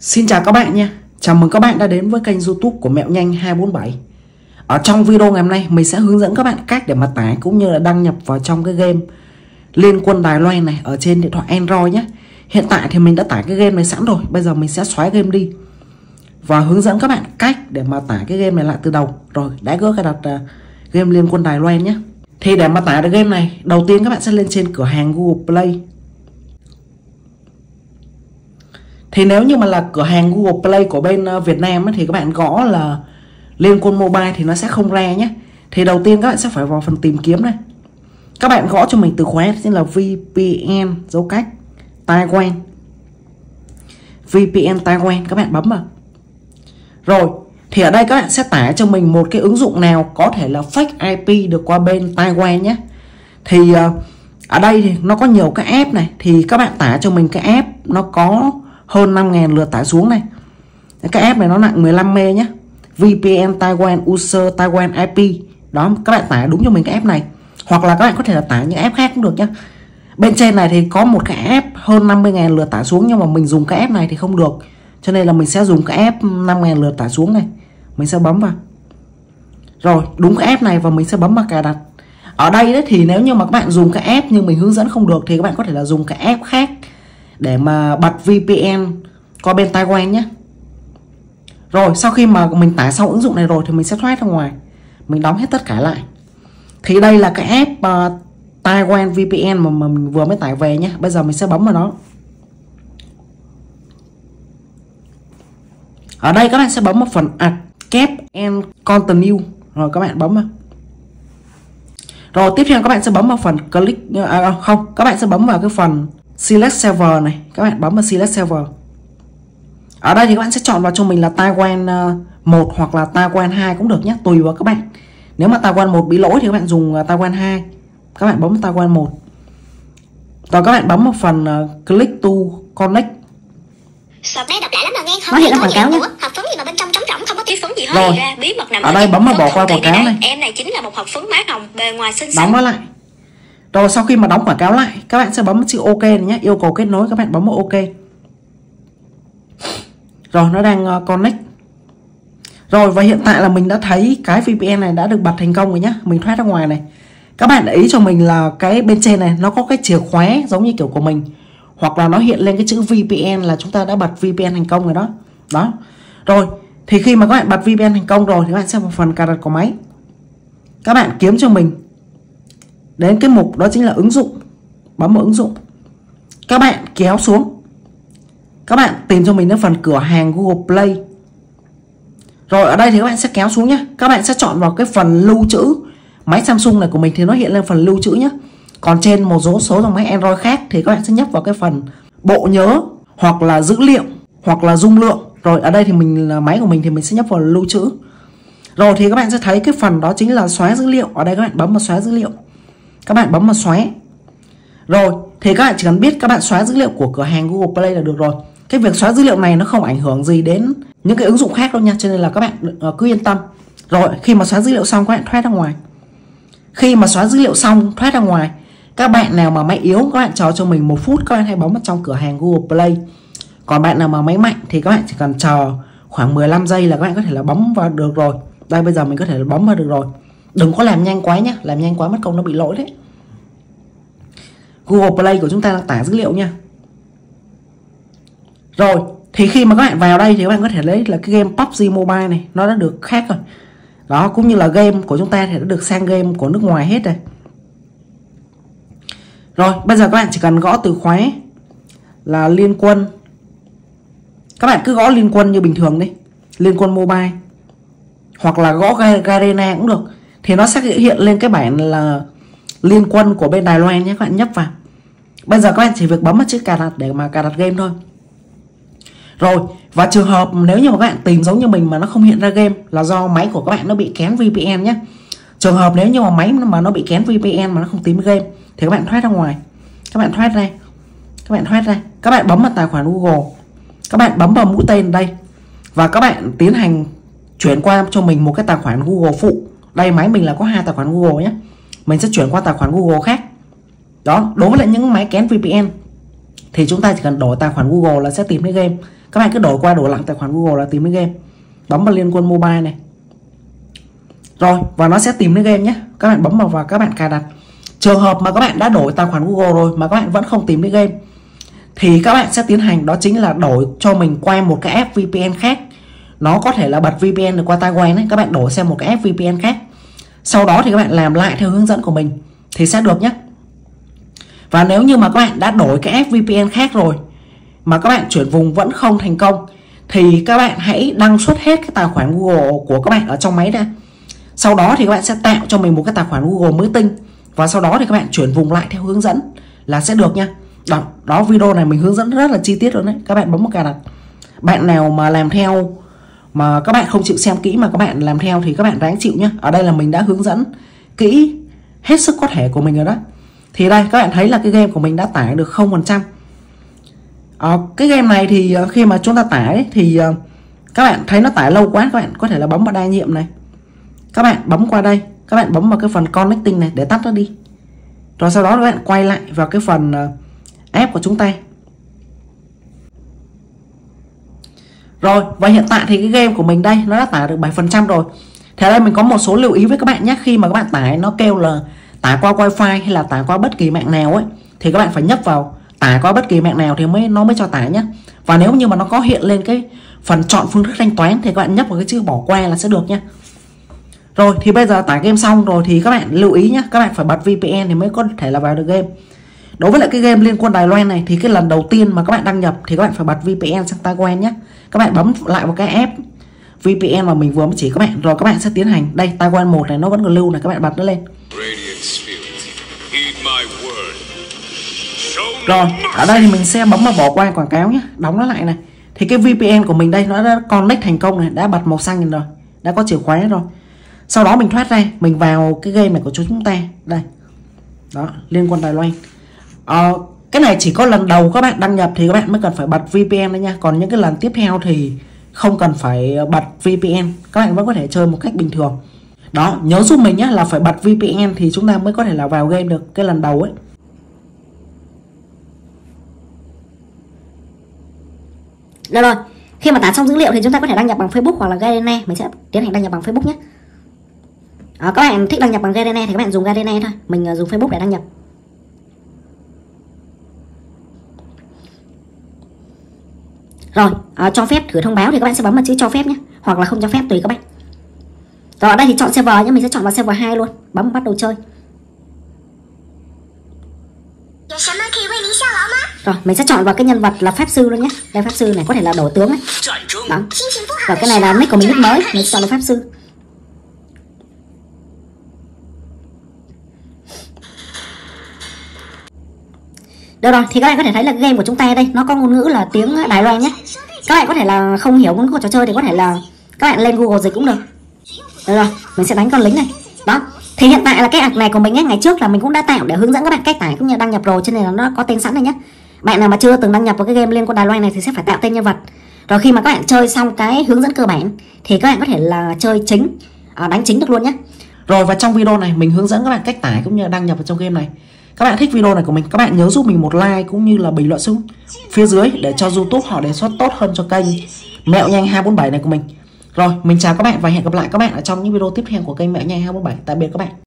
Xin chào các bạn nha. Chào mừng các bạn đã đến với kênh YouTube của Mẹo Nhanh 247. Ở trong video ngày hôm nay mình sẽ hướng dẫn các bạn cách để mà tải cũng như là đăng nhập vào trong cái game Liên Quân Đài Loan này ở trên điện thoại Android nhé. Hiện tại thì mình đã tải cái game này sẵn rồi. Bây giờ mình sẽ xóa game đi và hướng dẫn các bạn cách để mà tải cái game này lại từ đầu. Rồi đã gỡ cài đặt game Liên Quân Đài Loan nhé. Thì để mà tải được game này, đầu tiên các bạn sẽ lên trên cửa hàng Google Play. Thì nếu như mà là cửa hàng Google Play của bên Việt Nam ấy, thì các bạn gõ là Liên Quân Mobile thì nó sẽ không ra nhé. Thì đầu tiên các bạn sẽ phải vào phần tìm kiếm này. Các bạn gõ cho mình từ khóa tên là VPN dấu cách Taiwan. VPN Taiwan các bạn bấm vào. Rồi thì ở đây các bạn sẽ tải cho mình một cái ứng dụng nào có thể là fake IP được qua bên Taiwan nhé. Thì ở đây thì nó có nhiều cái app này. Thì các bạn tải cho mình cái app nó có hơn 5.000 lượt tải xuống này. Cái app này nó nặng 15 MB nhé. VPN Taiwan User Taiwan IP. Đó, các bạn tải đúng cho mình cái app này. Hoặc là các bạn có thể là tải những app khác cũng được nhé. Bên trên này thì có một cái app hơn 50.000 lượt tải xuống, nhưng mà mình dùng cái app này thì không được. Cho nên là mình sẽ dùng cái app 5.000 lượt tải xuống này. Mình sẽ bấm vào. Rồi, đúng cái app này và mình sẽ bấm vào cài đặt. Ở đây đấy thì nếu như mà các bạn dùng cái app nhưng mình hướng dẫn không được thì các bạn có thể là dùng cái app khác để mà bật VPN qua bên Taiwan nhé. Rồi sau khi mà mình tải xong ứng dụng này rồi thì mình sẽ thoát ra ngoài. Mình đóng hết tất cả lại. Thì đây là cái app Taiwan VPN mà mình vừa mới tải về nhé. Bây giờ mình sẽ bấm vào nó. Ở đây các bạn sẽ bấm vào phần Escape and Continue. Rồi các bạn bấm vào. Rồi tiếp theo các bạn sẽ bấm vào phần click các bạn sẽ bấm vào cái phần Select Server này. Các bạn bấm vào Select Server. Ở đây thì các bạn sẽ chọn vào cho mình là Taiwan 1 hoặc là Taiwan 2 cũng được nhé, tùy vào các bạn. Nếu mà Taiwan 1 bị lỗi thì các bạn dùng Taiwan 2. Các bạn bấm Taiwan 1. Rồi các bạn bấm vào phần Click to Connect. Bé đọc lại lắm mà nghe không. Nó hiện ra quảng cáo nhé. Hộp phấn gì mà bên trong trống rỗng không có ký phấn gì hết. Rồi. Ra bí mật nằm ở đây bấm vào bỏ qua quảng cáo này. Em này chính là một hộp phấn má hồng, bề ngoài xinh xắn. Đóng nó lại. Rồi sau khi mà đóng quảng cáo lại, các bạn sẽ bấm chữ OK này nhé, yêu cầu kết nối, các bạn bấm vào OK. Rồi nó đang connect. Rồi và hiện tại là mình đã thấy cái VPN này đã được bật thành công rồi nhá. Mình thoát ra ngoài này. Các bạn để ý cho mình là cái bên trên này nó có cái chìa khóa giống như kiểu của mình, hoặc là nó hiện lên cái chữ VPN là chúng ta đã bật VPN thành công rồi đó. Đó. Rồi thì khi mà các bạn bật VPN thành công rồi thì các bạn sẽ vào phần cài đặt của máy. Các bạn kiếm cho mình đến cái mục đó chính là ứng dụng. Bấm vào ứng dụng. Các bạn kéo xuống. Các bạn tìm cho mình đến phần cửa hàng Google Play. Rồi ở đây thì các bạn sẽ kéo xuống nhé. Các bạn sẽ chọn vào cái phần lưu trữ. Máy Samsung này của mình thì nó hiện lên phần lưu trữ nhé. Còn trên một số dòng máy Android khác thì các bạn sẽ nhấp vào cái phần bộ nhớ, hoặc là dữ liệu, hoặc là dung lượng. Rồi ở đây thì mình là máy của mình thì mình sẽ nhấp vào lưu trữ. Rồi thì các bạn sẽ thấy cái phần đó chính là xóa dữ liệu. Ở đây các bạn bấm vào xóa dữ liệu. Các bạn bấm vào xóa. Rồi thì các bạn chỉ cần biết các bạn xóa dữ liệu của cửa hàng Google Play là được rồi. Cái việc xóa dữ liệu này nó không ảnh hưởng gì đến những cái ứng dụng khác đâu nha, cho nên là các bạn cứ yên tâm. Rồi khi mà xóa dữ liệu xong các bạn thoát ra ngoài. Khi mà xóa dữ liệu xong thoát ra ngoài, các bạn nào mà máy yếu các bạn chờ cho mình 1 phút, các bạn hãy bấm vào trong cửa hàng Google Play. Còn bạn nào mà máy mạnh thì các bạn chỉ cần chờ khoảng 15 giây là các bạn có thể là bấm vào được rồi. Đây bây giờ mình có thể là bấm vào được rồi. Đừng có làm nhanh quá nhé, làm nhanh quá mất công nó bị lỗi đấy. Google Play của chúng ta đang tải dữ liệu nha. Rồi thì khi mà các bạn vào đây thì các bạn có thể lấy là cái game PUBG Mobile này, nó đã được khác rồi. Đó, cũng như là game của chúng ta thì đã được sang game của nước ngoài hết rồi. Rồi bây giờ các bạn chỉ cần gõ từ khóa là Liên Quân. Các bạn cứ gõ Liên Quân như bình thường đi, Liên Quân Mobile, hoặc là gõ Garena cũng được. Thì nó sẽ hiện lên cái bảng là Liên Quân của bên Đài Loan nhé. Các bạn nhấp vào. Bây giờ các bạn chỉ việc bấm vào chữ cài đặt để mà cài đặt game thôi. Rồi và trường hợp nếu như mà các bạn tìm giống như mình mà nó không hiện ra game là do máy của các bạn nó bị kén VPN nhé. Trường hợp nếu như mà máy mà nó bị kén VPN mà nó không tìm game thì các bạn thoát ra ngoài. Các bạn thoát ra. Các bạn thoát ra. Các bạn bấm vào tài khoản Google. Các bạn bấm vào mũi tên đây. Và các bạn tiến hành chuyển qua cho mình một cái tài khoản Google phụ. Đây máy mình là có 2 tài khoản Google nhé. Mình sẽ chuyển qua tài khoản Google khác. Đó, đối với lại những máy kén VPN thì chúng ta chỉ cần đổi tài khoản Google là sẽ tìm thấy game. Các bạn cứ đổi qua đổi lại tài khoản Google là tìm thấy game. Bấm vào Liên Quân Mobile này. Rồi, và nó sẽ tìm thấy game nhé. Các bạn bấm vào và các bạn cài đặt. Trường hợp mà các bạn đã đổi tài khoản Google rồi mà các bạn vẫn không tìm thấy game thì các bạn sẽ tiến hành đó chính là đổi cho mình qua một cái app VPN khác. Nó có thể là bật VPN được qua Taiwan ấy, các bạn đổi sang một cái app VPN khác. Sau đó thì các bạn làm lại theo hướng dẫn của mình thì sẽ được nhé. Và nếu như mà các bạn đã đổi cái app VPN khác rồi mà các bạn chuyển vùng vẫn không thành công thì các bạn hãy đăng xuất hết cái tài khoản Google của các bạn ở trong máy ra. Sau đó thì các bạn sẽ tạo cho mình một cái tài khoản Google mới tinh. Và sau đó thì các bạn chuyển vùng lại theo hướng dẫn là sẽ được nha. Đó video này mình hướng dẫn rất là chi tiết luôn đấy. Các bạn bấm một cài đặt. Bạn nào mà làm theo mà các bạn không chịu xem kỹ mà các bạn làm theo thì các bạn ráng chịu nhé. Ở đây là mình đã hướng dẫn kỹ hết sức có thể của mình rồi đó. Thì đây các bạn thấy là cái game của mình đã tải được 0%. Cái game này thì khi mà chúng ta tải thì các bạn thấy nó tải lâu quá, các bạn có thể là bấm vào đa nhiệm này. Các bạn bấm qua đây, các bạn bấm vào cái phần connecting này để tắt nó đi. Rồi sau đó các bạn quay lại vào cái phần app của chúng ta. Rồi, và hiện tại thì cái game của mình đây nó đã tải được 7% rồi. Thế đây mình có một số lưu ý với các bạn nhé. Khi mà các bạn tải nó kêu là tải qua wifi hay là tải qua bất kỳ mạng nào ấy thì các bạn phải nhấp vào tải qua bất kỳ mạng nào thì nó mới cho tải nhé. Và nếu như mà nó có hiện lên cái phần chọn phương thức thanh toán thì các bạn nhấp vào cái chữ bỏ qua là sẽ được nhé. Rồi thì bây giờ tải game xong rồi thì các bạn lưu ý nhé, các bạn phải bật VPN thì mới có thể là vào được game. Đối với lại cái game Liên Quân Đài Loan này thì cái lần đầu tiên mà các bạn đăng nhập thì các bạn phải bật VPN sang Taiwan nhé. Các bạn bấm lại vào cái app VPN mà mình vừa mới chỉ các bạn. Rồi các bạn sẽ tiến hành. Đây Taiwan 1 này nó vẫn còn lưu này, các bạn bật nó lên. Rồi ở đây thì mình sẽ bấm vào bỏ qua quảng cáo nhé, đóng nó lại này. Thì cái VPN của mình đây nó đã connect thành công này, đã bật màu xanh rồi, đã có chìa khóa rồi. Sau đó mình thoát ra, mình vào cái game này của chúng ta đây. Đó, Liên Quân Đài Loan. Cái này chỉ có lần đầu các bạn đăng nhập thì các bạn mới cần phải bật VPN đấy nha. Còn những cái lần tiếp theo thì không cần phải bật VPN, các bạn vẫn có thể chơi một cách bình thường. Đó, nhớ giúp mình nhé là phải bật VPN thì chúng ta mới có thể là vào game được cái lần đầu ấy. Được rồi, khi mà tải xong dữ liệu thì chúng ta có thể đăng nhập bằng Facebook hoặc là Garena. Mình sẽ tiến hành đăng nhập bằng Facebook nhé. Các bạn thích đăng nhập bằng Garena thì các bạn dùng Garena thôi. Mình dùng Facebook để đăng nhập. Rồi, cho phép thử thông báo thì các bạn sẽ bấm vào chữ cho phép nhé, hoặc là không cho phép tùy các bạn. Rồi ở đây thì chọn server nhé, mình sẽ chọn vào server 2 luôn, bấm bắt đầu chơi. Rồi mình sẽ chọn vào cái nhân vật là pháp sư luôn nhé. Đây pháp sư này có thể là đổi tướng ấy. Đó. Rồi cái này là nick của mình, nick mới, mình sẽ chọn vào pháp sư. Được rồi, thì các bạn có thể thấy là game của chúng ta đây nó có ngôn ngữ là tiếng Đài Loan nhé. Các bạn có thể là không hiểu ngôn ngữ của trò chơi thì có thể là các bạn lên Google dịch cũng được. Được rồi, mình sẽ đánh con lính này. Đó. Thì hiện tại là cái app này của mình ấy, ngày trước là mình cũng đã tạo để hướng dẫn các bạn cách tải cũng như đăng nhập rồi, cho nên là nó có tên sẵn này nhé. Bạn nào mà chưa từng đăng nhập vào cái game Liên Quân Đài Loan này thì sẽ phải tạo tên nhân vật. Rồi khi mà các bạn chơi xong cái hướng dẫn cơ bản thì các bạn có thể là chơi chính, đánh chính được luôn nhé. Rồi và trong video này mình hướng dẫn các bạn cách tải cũng như đăng nhập vào trong game này. Các bạn thích video này của mình, các bạn nhớ giúp mình một like cũng như là bình luận xuống phía dưới để cho YouTube họ đề xuất tốt hơn cho kênh Mẹo Nhanh 247 này của mình. Rồi, mình chào các bạn và hẹn gặp lại các bạn ở trong những video tiếp theo của kênh Mẹo Nhanh 247. Tạm biệt các bạn.